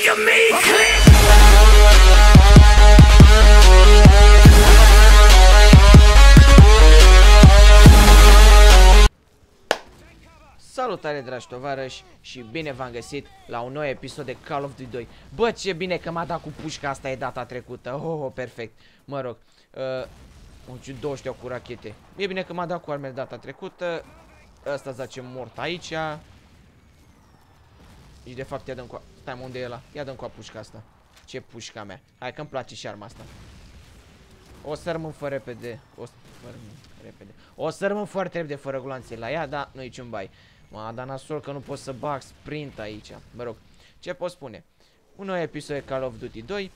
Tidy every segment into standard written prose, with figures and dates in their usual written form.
of me, click. Salutare, dragi tovarăși, și bine v-am găsit la un nou episod de Call of Duty 2. Bă, ce bine că m-a dat cu pușca asta, e data trecută. Oh, perfect. Mă rog, 20 cu rachete. E bine că m-a dat cu armele data trecută. Ăsta zace mort aici. Și de fapt ia dăm cu... Stai, mă, unde e ăla? Ia dăm cu pușca asta. Ce pușca mea. Hai că-mi place și arma asta. O să rămân fără repede. O să rămân foarte repede fără gloanțe la ea, dar nu-i niciun bai. M-a dat nasol că nu pot să bag sprint aici. Mă rog, ce pot spune? Un nou episod de Call of Duty 2.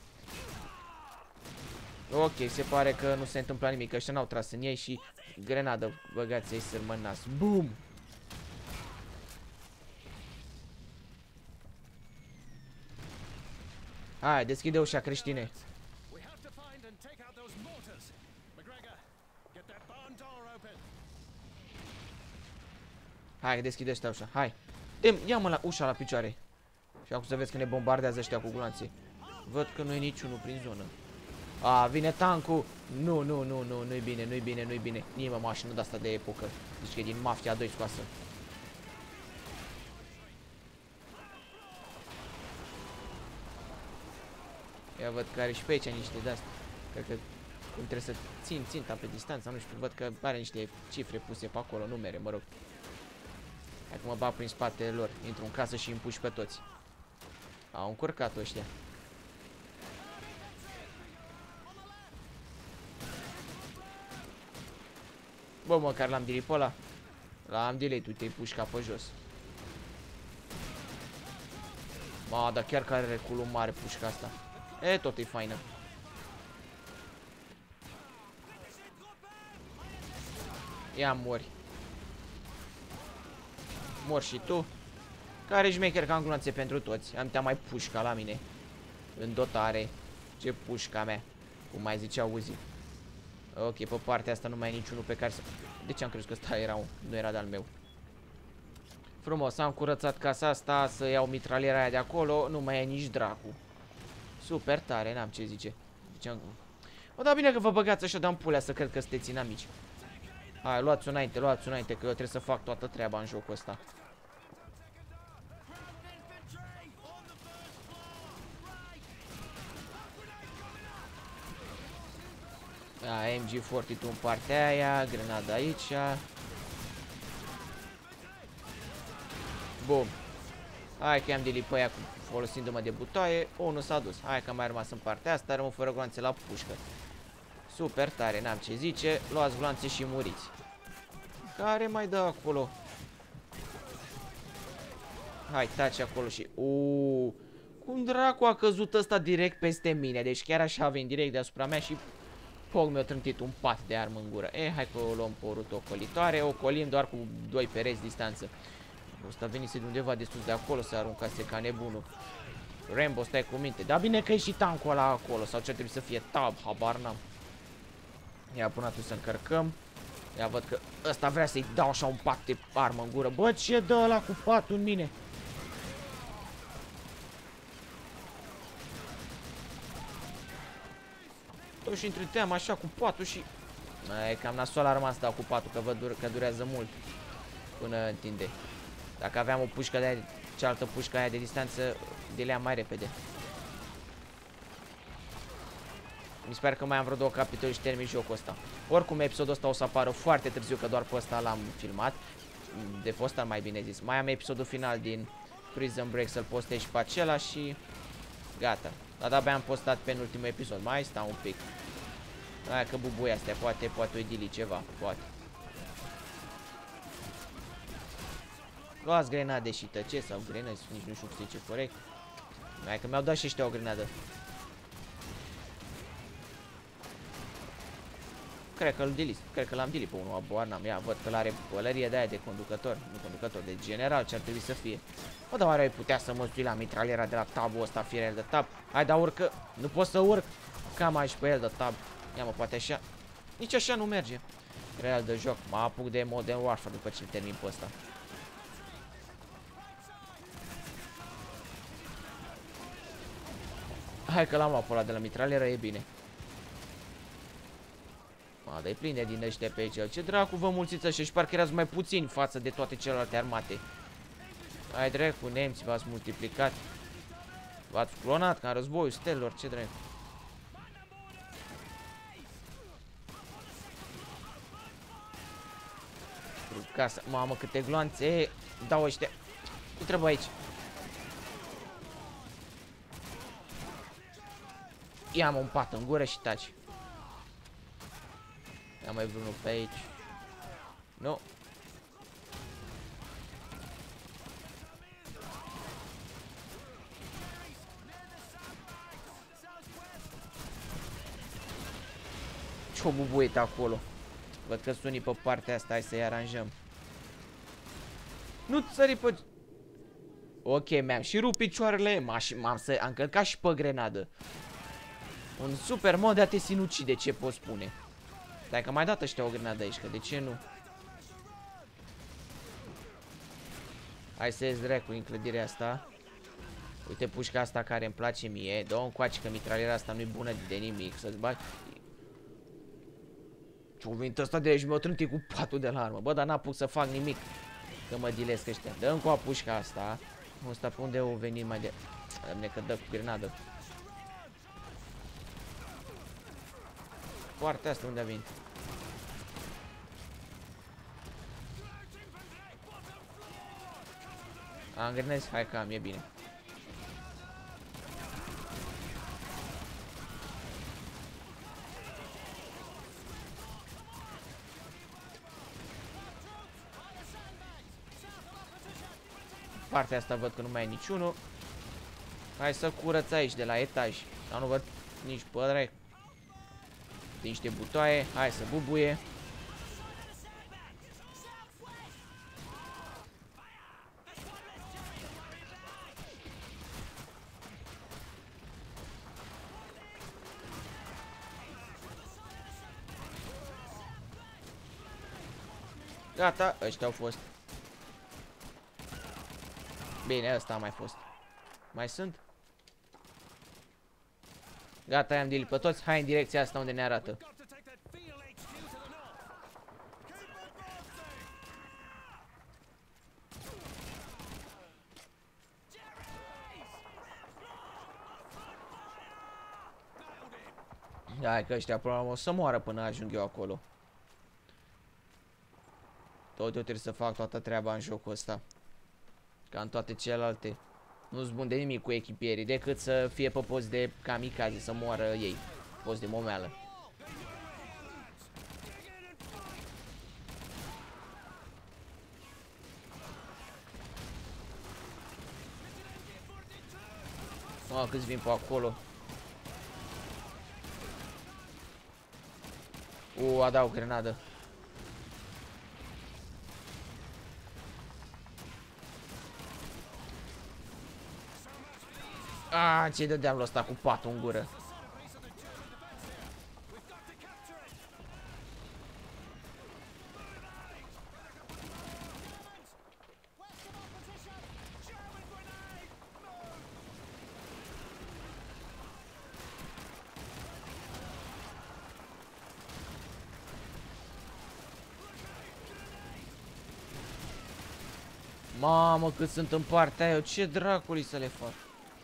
Ok, se pare că nu se întâmplă nimic, ăștia n-au tras în ei și grenadă, băgați-i sârmă în nas. Boom! Hai, deschide ușa, creștine. Hai, deschide ăștia ușa, hai. Ia-mă la ușa la picioare. Și acum să vezi că ne bombardează ăștia cu gloanțe. Văd că nu e niciunul prin zonă. A, vine tancul. Nu-i bine. Nici mă mașină de-asta de epocă. Deci că e din Mafia 2 scoasă. Ia văd că are și pe aici niște de-astea. Cred că cum trebuie să țin ținta pe distanță, nu știu, văd că are niște cifre puse pe acolo, numere, mă rog. Hai că mă bag prin spatele lor, intru în casă și îi împuși pe toți. Au încurcat ăștia. Bă, măcar l-am delay pe ăla. L-am delay, tu te-ai pușcat pe jos. Ma, dar chiar că are reculul mare pușca asta. E, tot e faină. Ia mori. Mor și tu. Care șmecher că am gloanțe pentru toți. Am mai pușca la mine. În dotare. Ce pușca mea. Cum mai zicea Uzi. Ok, pe partea asta nu mai e niciunul pe care să... De ce am crezut că ăsta era nu era de-al meu? Frumos, am curățat casa asta, să iau mitraliera aia de acolo. Nu mai e nici dracu. Super tare, n-am ce zice. O, da, bine că vă băgați așa de-am pulea să cred că sunteți inamici. Hai, luați-o înainte, că eu trebuie să fac toată treaba în jocul ăsta. Da, MG42 în partea aia, grenada aici. Bum. Hai că am delay pe aia folosindu-mă de butoaie. Unul s-a dus. Hai că mai rămas în partea asta, rămân fără gloanțe la pușcă. Super tare, n-am ce zice. Luați gloanțe și muriți. Care mai dă acolo? Hai, taci acolo și... Cum dracu a căzut ăsta direct peste mine? Deci chiar așa a venit direct deasupra mea și... Poc, mi-a trântit un pat de armă în gură. Hai că o luăm pe o rută ocolitoare. Ocolim doar cu 2 pereți distanță. Ăsta venise de undeva de sus de acolo să aruncase ca nebunul. Rambo, stai cu minte. Dar bine că e și tancul ăla acolo. Sau ce trebuie să fie tab, habar n-am. Ia până atunci să încărcăm. Ia văd că ăsta vrea să-i dau așa un pat de armă în gură. Bă, ce dă ăla cu patul în mine? Tot și întreteam așa cu patul și... E cam nasol arma asta cu patul, că durează mult până întinde. Dacă aveam o pușcă de aia, cealaltă pușcă aia de distanță, deleam mai repede. Mi se pare că mai am vreo 2 capitole și termin jocul ăsta. Oricum, episodul ăsta o să apară foarte târziu, că doar pe ăsta l-am filmat. De pe ăsta, mai bine zis. Mai am episodul final din Prison Break să-l postez și pe acela și... Gata. Dar de-abia am postat penultimul episod. Mai stau un pic. Hai că bubuia astea, poate o idili ceva, poate. Luați grenade și tăceți, sau grenade, nici nu știu cum se zice corect. Hai că mi-au dat și ăștia o grenadă. Cred că l-am delit pe unul, abar n-am. Ia, văd că l-are pălărie de aia de conducător. Nu conducător, de general, ce ar trebui să fie. Bă, dar oare ai putea să mă sui la mitraliera de la tabul ăsta, fire de tab? Hai, dar urcă. Nu pot să urc. Cam aici pe el de tab. Ia mă, poate așa. Nici așa nu merge. Real de joc. Mă apuc de Modern Warfare după ce termin pe ăsta. Hai că l-am luat pe ăla de la mitralieră, e bine. Dar e plin de din ăștia pe aici. Ce dracu vă mulțiți așa și parcă erați mai puțini față de toate celelalte armate. Hai dracu, nemții v-ați multiplicat. V-ați clonat ca în războiul stelor, ce dracu. Casa, mamă, câte gloanțe dau ăștia. Ce trebuie aici? Ia-mă un pat în gură și taci. Ia mai vreunul pe aici. Nu. Ce-o bubuiet acolo. Văd că sunt unii pe partea asta, hai să-i aranjăm. Nu țări pe... Ok, mi-am și rupt picioarele, am călcat și pe grenadă. Un super mod de a te sinucide, ce pot spune. Stai că mai dat ăștia o grenadă aici, că de ce nu? Hai să ies dracu în clădirea asta. Uite pușca asta care îmi place mie. Dă-o încoace că mitraliera asta nu-i bună de nimic. Să-ți bagi... Ce-o venit ăsta de aici, mi-o trântit cu patul de la armă. Bă, dar n-apuc să fac nimic. Că mă dilesc ăștia. Dă încoa pușca asta. Ăsta pe unde o venit mai de... Doamne, că dă cu grenadă. Poartea asta unde a venit? Am grenezi? Hai că am, e bine. Partea asta văd că nu mai e niciunul. Hai să curăț aici de la etaj. Dar nu văd nici pădre. Niște butoaie. Hai să bubuie. Gata, ăștia au fost. Bine, ăsta a mai fost. Mai sunt? Gata, i-am delit pe toți. Hai în direcția asta unde ne arată. Hai că ăștia probabil o să moară până ajung eu acolo. Tot eu trebuie să fac toată treaba în jocul ăsta. Ca în toate celelalte. Nu-s bun de nimic cu echipierii, decât să fie pe post de kamikaze, să moară ei. Post de momeală. Mă, câți vin pe acolo. A dat o grenadă. Ce dădeam la ăsta cu patul în gură. Mamă, cât sunt în partea aia, ce dracului să le fac?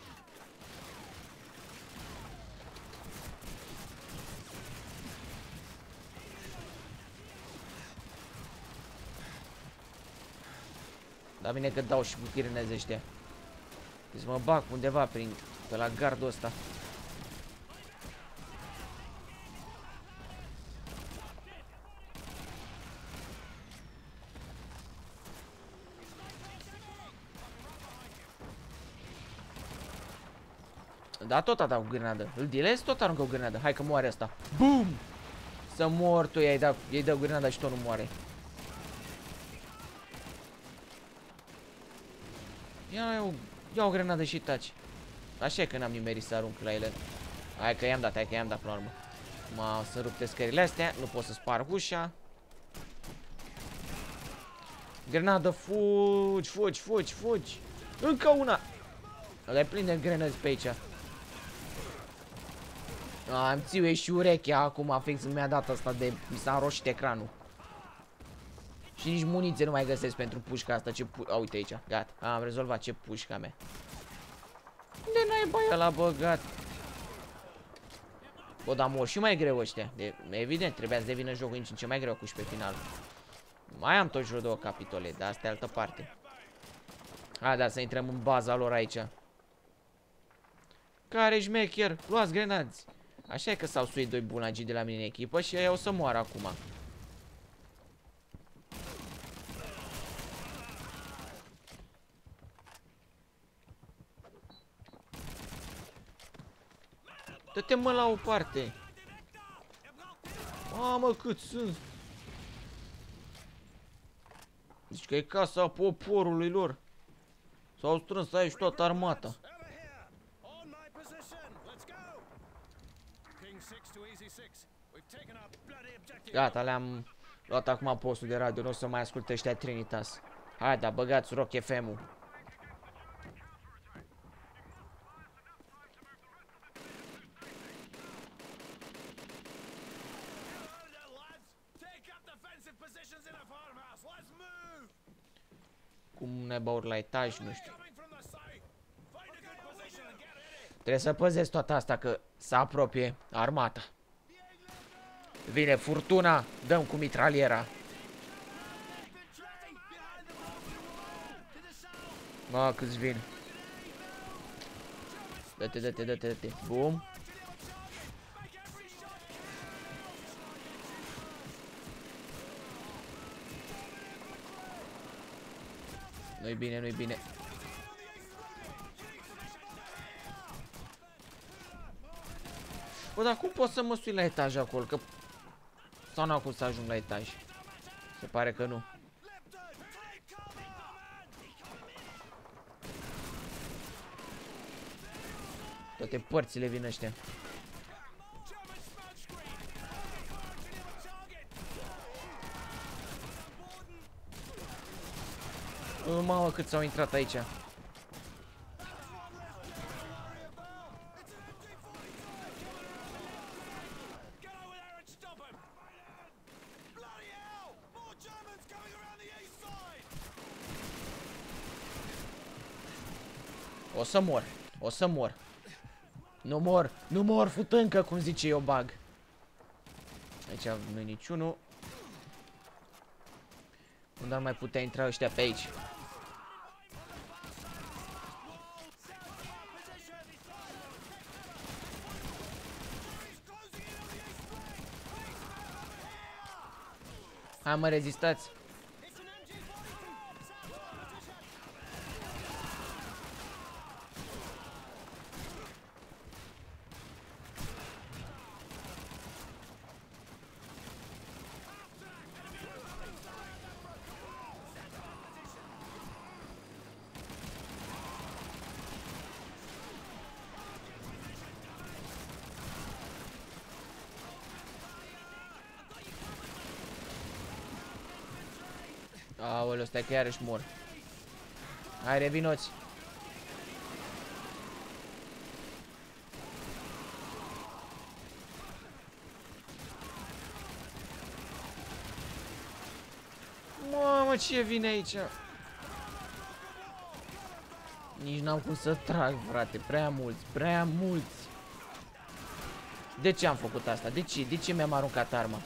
Dar bine că dau și cu chirinezi ăștia. Deci mă bag undeva pe la gardul ăsta. Da, tot a dat cu grenadă. Îl dilezi, tot aruncă cu grenadă. Hai că moare asta. Bum! Să mor tu, i-ai dat grenada și tot nu moare. Ia o grenadă și taci. Așa e că n-am nimerit să arunc la ele. Hai că i-am dat, până la urmă. Să rupte scările astea, nu pot să sparg ușa. Grenadă, fugi. Încă una. Ăla e plin de grenăzi pe aici. Am țiuie și urechea acum, fix mi-a dat asta de... Mi s-a înroșit ecranul. Și nici muniție nu mai găsesc pentru pușca asta, ce uite aici, gata, am rezolvat, ce pușca mea. Unde n-ai băia l-a băgat? Bă, dar mor și mai greu ăștia. Evident, trebuia să devină jocul în ce mai greu cu și pe final. Mai am tot vreo 2 capitole, dar asta e altă parte. A, da, să intrăm în baza lor aici. Care șmecher? Luați grenați. Așa e că s-au suit 2 bunagii de la mine în echipă și ei o să moară acum. Dă-te mă la o parte. Mamă, cât sunt. Zici că e casa poporului lor. S-au strâns aici toată armata. Gata, le-am luat acum postul de radio. Nu o să mai asculte ăștia Trinitas. Hai, da, băgați Rock FM-ul. Cum neba ori la etaj, nu știu. Trebuie să păzesc toată asta că se apropie armata. Vine furtuna, dăm cu mitraliera. Mă, câți vin. Dă-te, dă-te, dă-te, dă-te. Bum. Nu-i bine, nu-i bine. Bă, dar cum pot să mă sui la etaj acolo? Că... Sau n-au cum să ajung la etaj? Se pare că nu. Toate părțile vin ăștia. Mamă, cât s-au intrat aici. O să mor, o să mor. Nu mor, nu mor, futâncă, cum zice eu, bag. Aici nu-i niciunul. Unde ar mai putea intra ăștia pe aici? Hai, mă, rezistați. Aoleu, stai că iarăși mor. Hai, revinoți. Mamă, ce vine aici? Nici n-am cum să trag, frate. Prea mulți, prea mulți. De ce am făcut asta? De ce? De ce mi-am aruncat arma?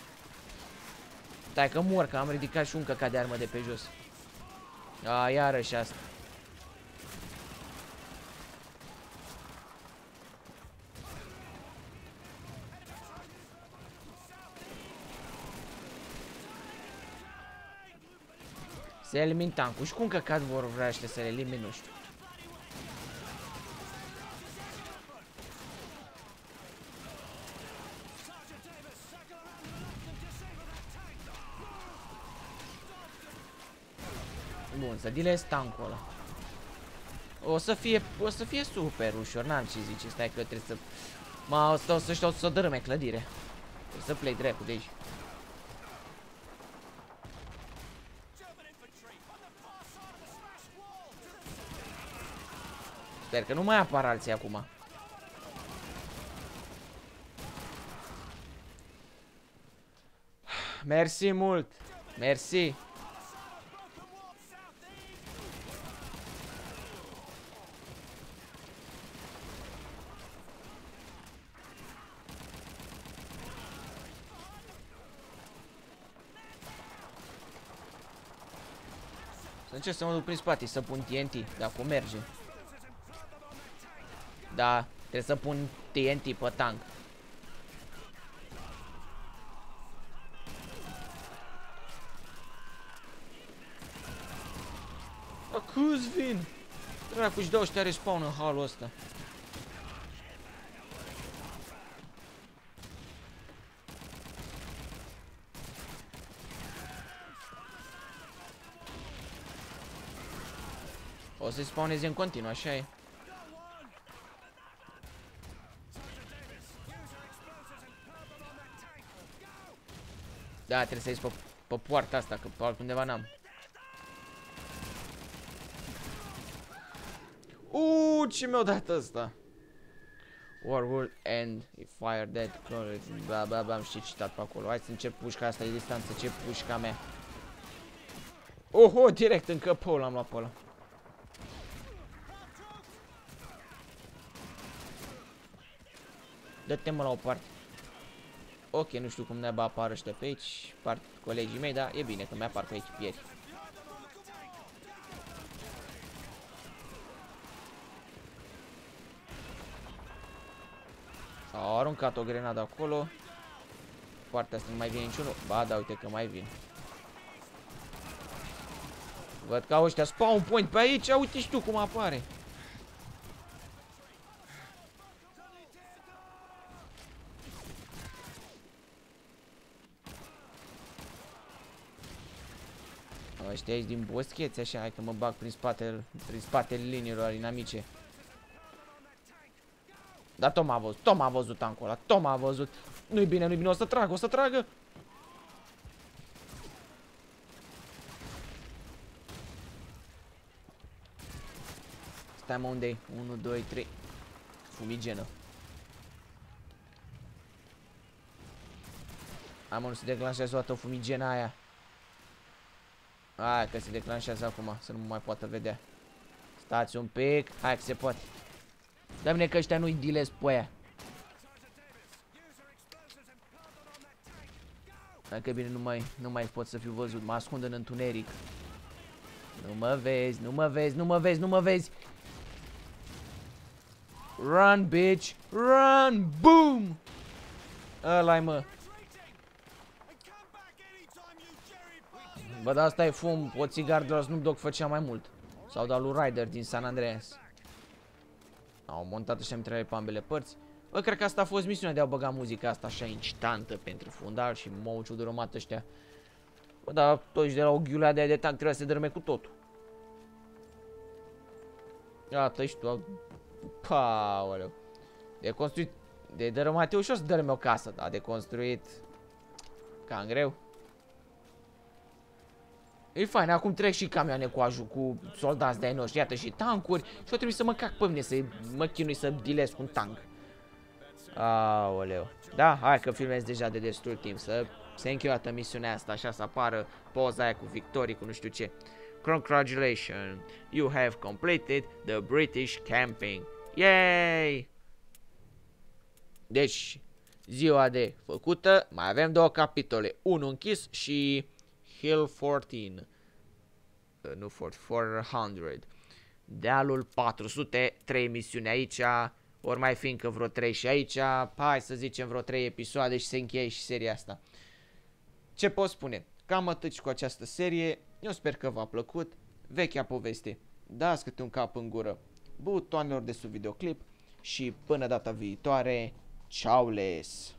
Stai că mor, că am ridicat și un căcat de armă de pe jos. A, iarăși asta. Se elimin tancul. Și cum căcat vor vrea ăștia să le elimin, nu știu. Bun, să dilez tancul ăla. O să fie super ușor, n-am ce zice. Stai că trebuie să... o să dărâme clădire. Trebuie să plec drept de aici. Sper că nu mai apar alții acum. Mersi mult. Mersi. Să încerc să mă duc prin spate, să pun TNT, dacă merge. Da, trebuie să pun TNT pe tank. A, câți vin? Dracu-și dau ăștia respawn în halul ăsta. O să spawneze în continuu, așa e. Da, trebuie să ies pe poarta asta, că pe altundeva n-am. Ce mi-a dat ăsta? War will end if fire dead clone. Bla bla bla, am și citat pe acolo. Hai să încep pușca asta de distanță, ce pușca mea. Oho, direct în căpău l-am luat pe ăla. Dă-te-mă la o parte. Ok, nu știu cum neba apar ăștia pe aici, colegii mei, dar e bine că mi-apar pe echipieri. Au aruncat o grenadă acolo. Partea asta nu mai vine niciunul. Ba, da, uite că mai vin. Văd că au ăștia spawn point pe aici, uite și tu cum apare. Ăștia aici din boscheți, așa, hai că mă bag prin spatele liniilor inamice. Dar tot m-a văzut tancul ăla, tot m-a văzut. Nu-i bine, nu-i bine, o să tragă. Stai mă, unde-i? 1, 2, 3. Fumigenă. Hai mă, nu se declanșează toată fumigena aia. Hai că se declanșează acum, să nu mă mai poată vedea. Stați un pic, hai că se poate. Dă bine că ăștia nu-i dilez pe aia. Dacă e bine, nu mai pot să fiu văzut, mă ascund în întuneric. Nu mă vezi. Run, bitch, run, boom. Ăla-i, mă. Bă, dar asta e fum, o țigară de la Snoop Dogg făcea mai mult. Sau de-al lui Ryder din San Andreas. Au montat ăștia mitrale pe ambele părți. Bă, cred că asta a fost misiunea de a băga muzica asta așa instantă pentru fundal și m-au ciuduromat ăștia. Bă, dar toți de la o ghiulea de tank trebuia să se dărâme cu totul. Iată și tu. Paoleu. De construit. De dărâmat e ușor să dărâme o casă, dar de construit cam greu. E fain, acum trec și camioane cu soldați de-ai noștri, iată și tancuri. Și eu trebuie să mă cac pe mine, să mă chinui să dilesc un tank. Aoleu. Da, hai că filmez deja de destul timp, să se încheie misiunea asta, așa să apară poza aia cu victorii, cu nu știu ce. Congratulations, you have completed the British camping. Yay! Deci, ziua de făcută, mai avem două capitole, unul închis și Hill 14. Nu 400. Dealul 400, 3 misiuni aici, ori mai fi încă vreo 3 și aici, hai să zicem vreo 3 episoade și se încheie și seria asta. Ce pot spune? Cam atât cu această serie, eu sper că v-a plăcut, vechea poveste, dați câte un cap în gură butoanelor de sub videoclip și până data viitoare, ciao les!